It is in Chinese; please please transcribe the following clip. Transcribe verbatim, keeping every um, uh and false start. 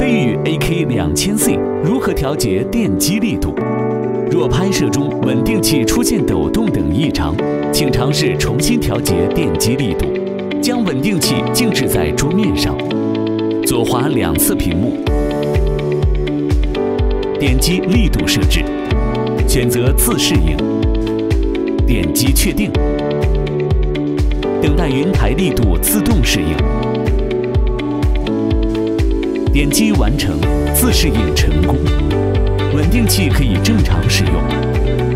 飞宇 A K 两千 C 如何调节电机力度？若拍摄中稳定器出现抖动等异常，请尝试重新调节电机力度。将稳定器静置在桌面上，左滑两次屏幕，点击力度设置，选择自适应，点击确定，等待云台力度自动适应。点击完成，自适应成功，稳定器可以正常使用。